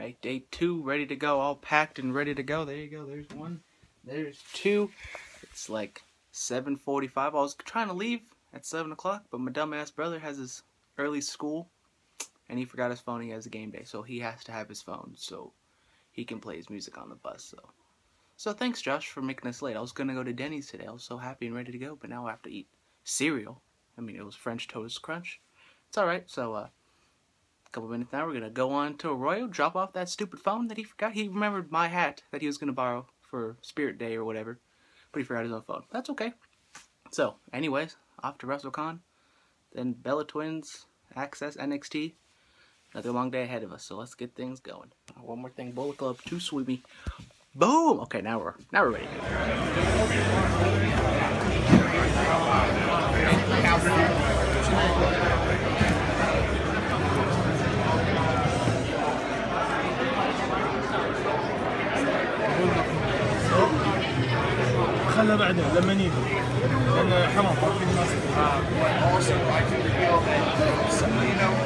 Alright, day 2, ready to go, all packed and ready to go. There you go, there's 1, there's 2. It's like 7:45. I was trying to leave at 7 o'clock, but my dumbass brother has his early school, and he forgot his phone. He has a game day, so he has to have his phone so he can play his music on the bus. So thanks, Josh, for making us late. I was going to go to Denny's today. I was so happy and ready to go, but now I have to eat cereal. I mean, it was French Toast Crunch. It's alright, so a couple minutes now, we're going to go on to Arroyo, drop off that stupid phone that he forgot. He remembered my hat that he was going to borrow for Spirit Day or whatever, but he forgot his own phone. That's okay. So, anyways, off to WrestleCon, then Bella Twins, Access, NXT. Another long day ahead of us, so let's get things going. One more thing, Bullet Club, 2 sweepy. Boom! Okay, now we're ready. خلى بعدين لما نيجي لأن حرام في الناس. Also, I do feel that you know.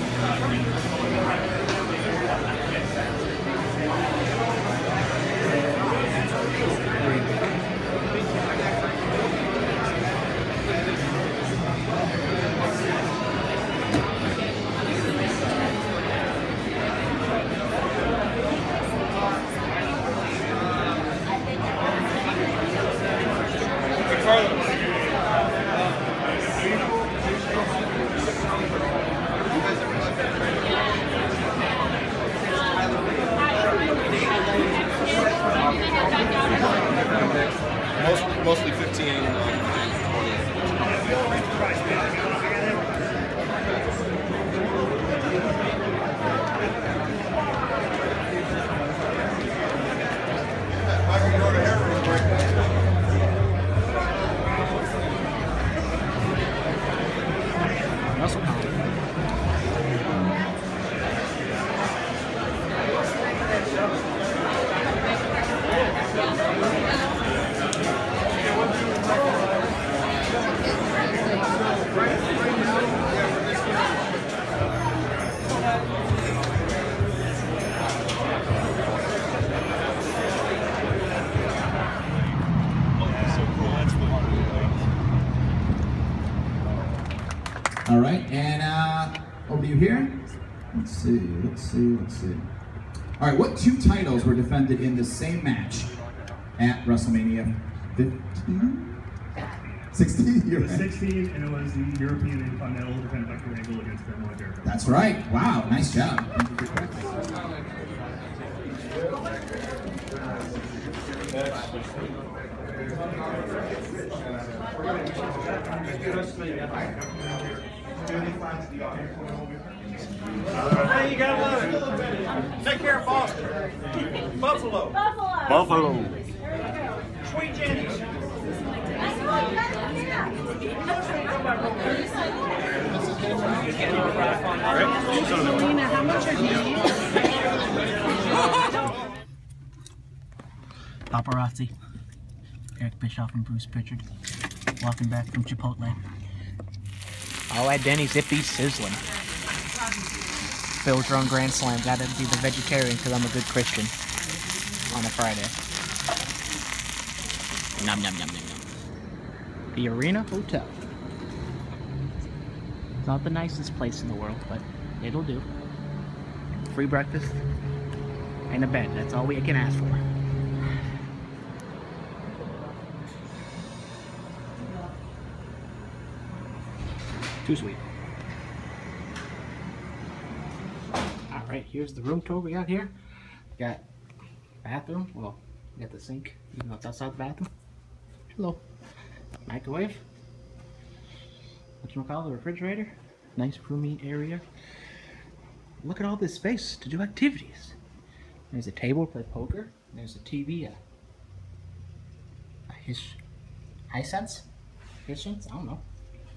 Mostly 15. All right, and over to you here. Let's see. All right, what 2 titles were defended in the same match at WrestleMania 15? 16? It was 16, and it was the European Intercontinental defended by Kurt Angle against Benoit Jericho. That's right. Wow, nice job. Thank you for correcting. Hey, you gotta love it. Take care of Boston. Buffalo. Buffalo. Sweet Jenny's. Nina, how much are these? Paparazzi. Eric Bischoff and Bruce Pritchard walking back from Chipotle. Oh, at Denny's, it be sizzling. Bills are on Grand Slam. Gotta be the vegetarian because I'm a good Christian on a Friday. Nom nom nom nom nom. The Arena Hotel. It's not the nicest place in the world, but it'll do. Free breakfast and a bed. That's all we can ask for. Too sweet. Alright, here's the room tour we got here. We got bathroom. Well, we got the sink, even though it's outside the bathroom. Hello. Microwave. Whatchamacallit, the refrigerator. Nice roomy area. Look at all this space to do activities. There's a table to play poker. There's a TV. Hisense? Hisense? I don't know.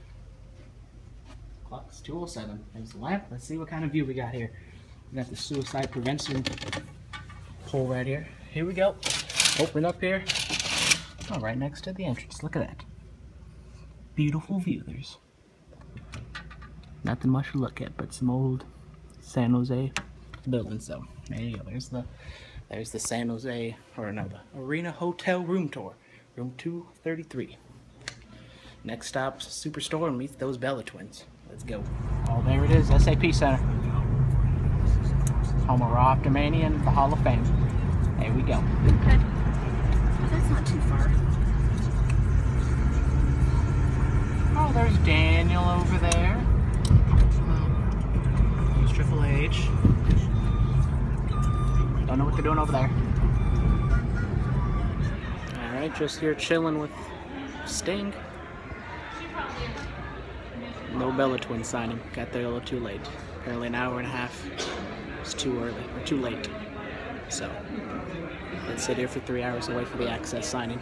Clock's 2:07. There's the lamp. Let's see what kind of view we got here. We got the suicide prevention pole right here. Here we go. Open up here. Oh, right next to the entrance. Look at that. Beautiful view. There's nothing much to look at, but some old San Jose building. So there you go. There's the San Jose, or no, the Arena Hotel room tour, room 233. Next stop, Superstore, and meet those Bella Twins. Let's go. Oh, there it is, SAP Center. Home of Raw After Mania and the Hall of Fame. There we go. Okay. Oh, that's not too far. Oh, there's Daniel over there. There's Triple H. Don't know what they're doing over there. Alright, just here chilling with Sting. No Bella Twin signing. Got there a little too late. Apparently an hour and a half. It's too early, or too late. So, let's sit here for 3 hours and wait for the Access signing.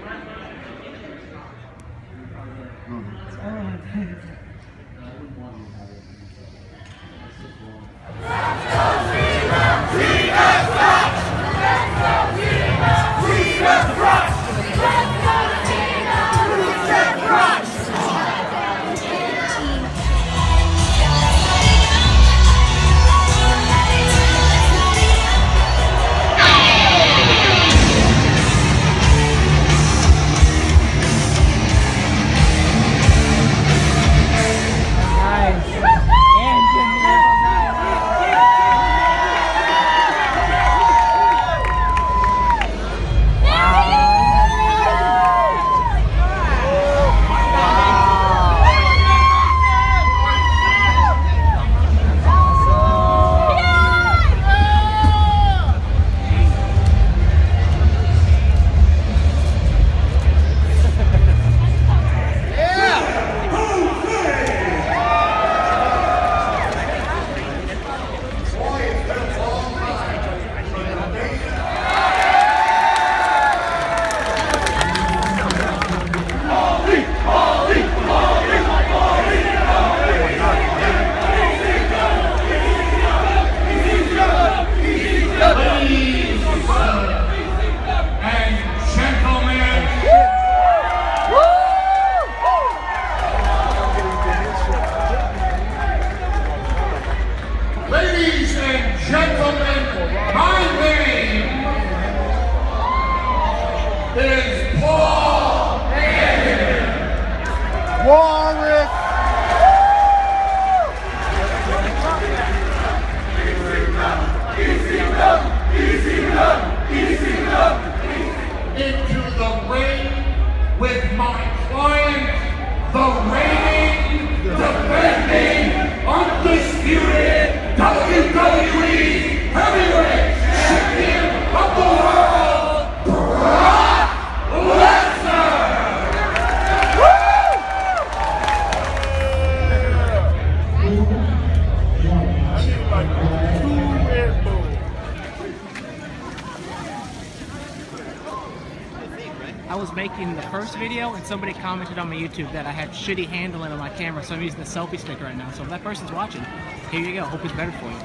I was making the first video and somebody commented on my YouTube that I had shitty handling on my camera, so I'm using the selfie stick right now. So if that person's watching, here you go. Hope it's better for you.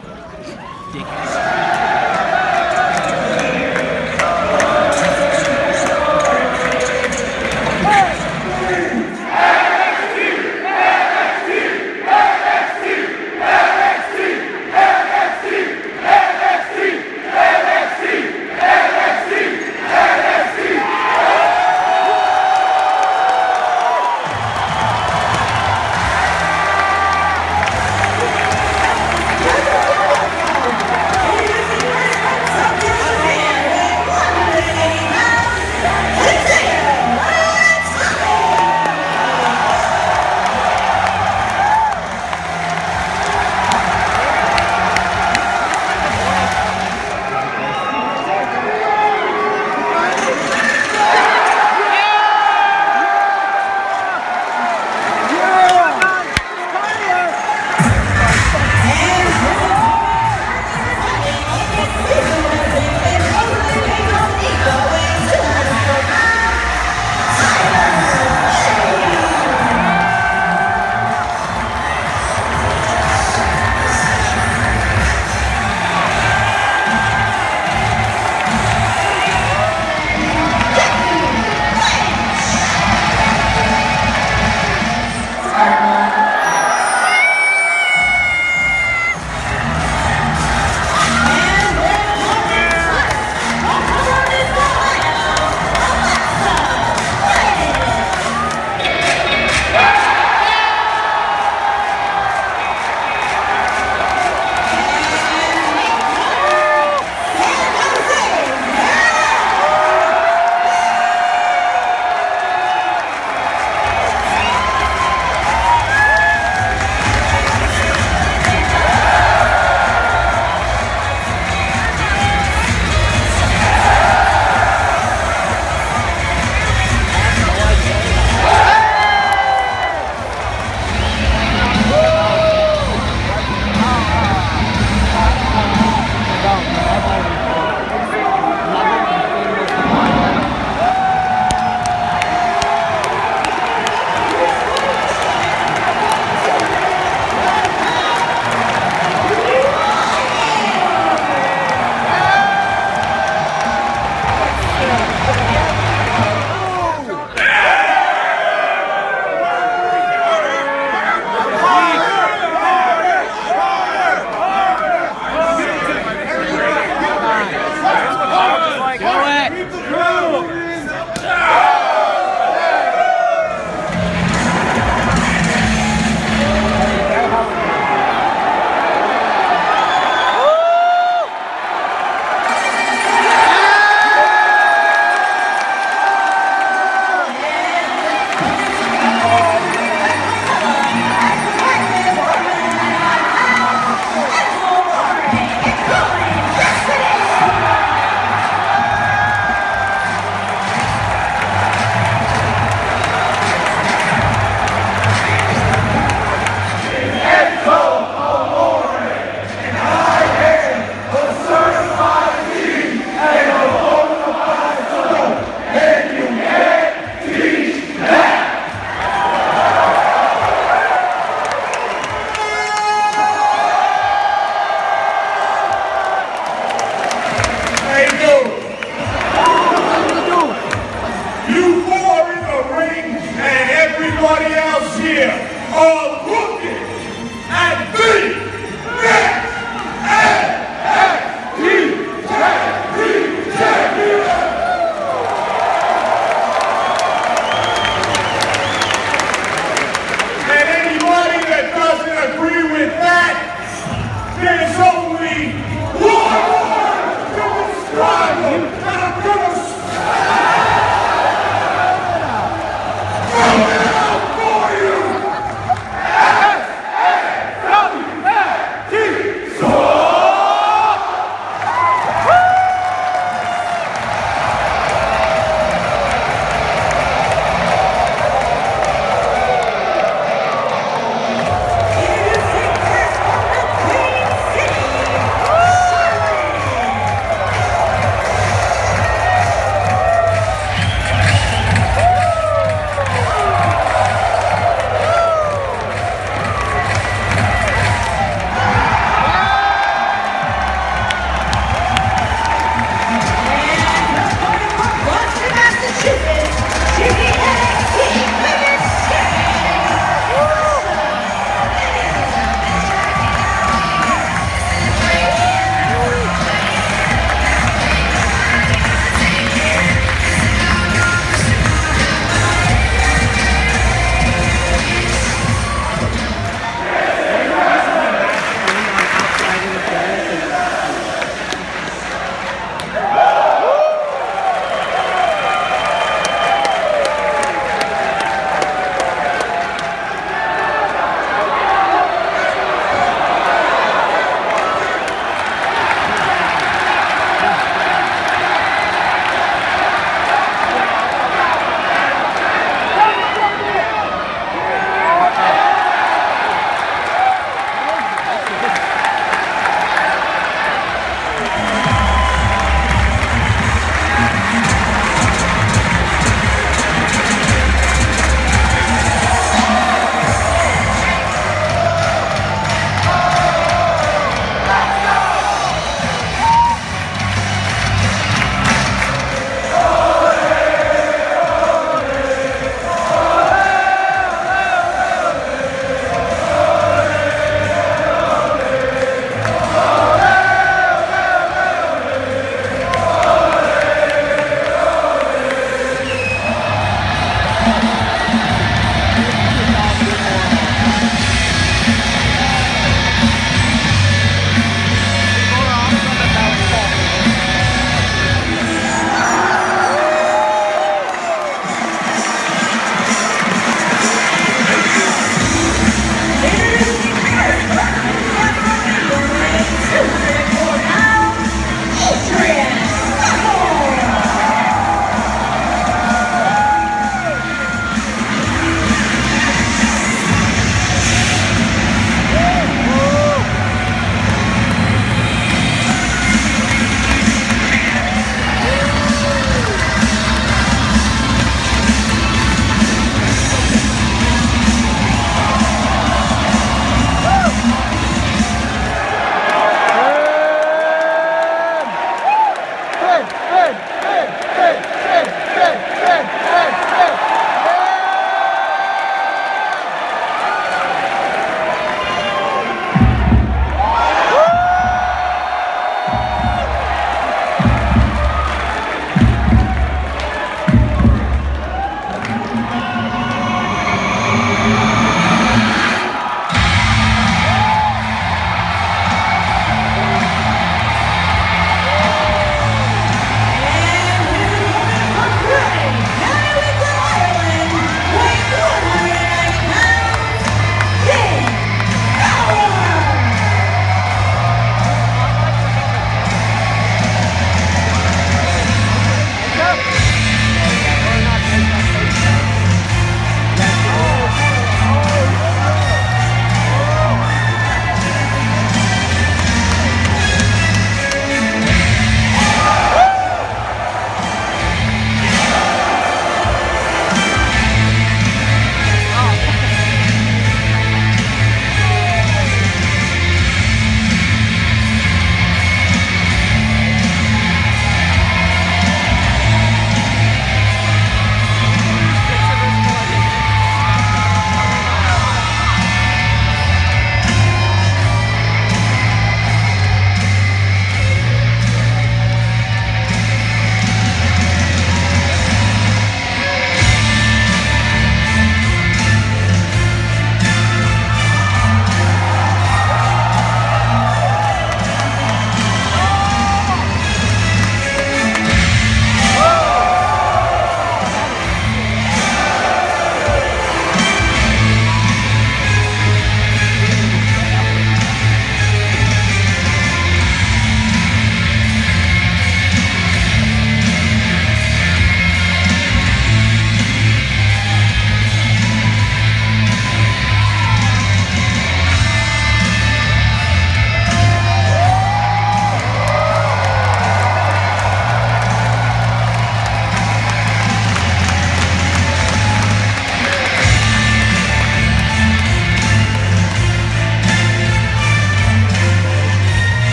Dickheads.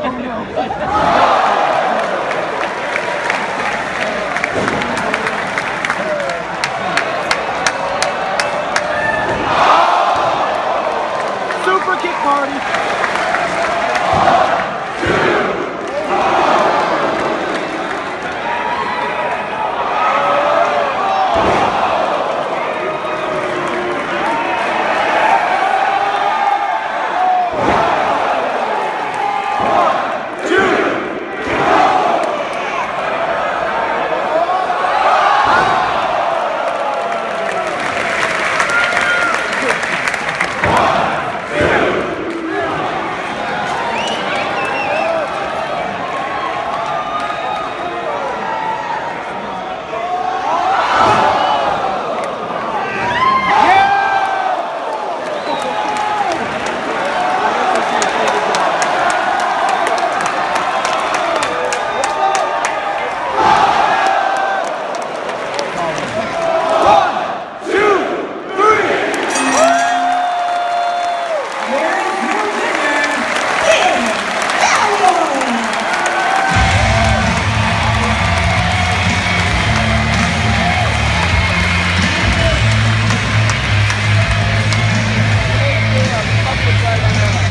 Oh no.